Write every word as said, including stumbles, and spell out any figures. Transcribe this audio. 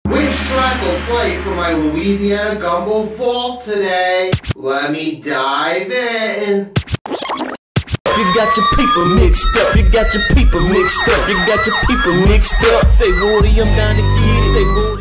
Which track will play for my Louisiana Gumbo Vault today? Let me dive in. You got your people mixed up, you got your people mixed up, you got your people mixed up. Say, Rory, I'm down to get, say, Rory.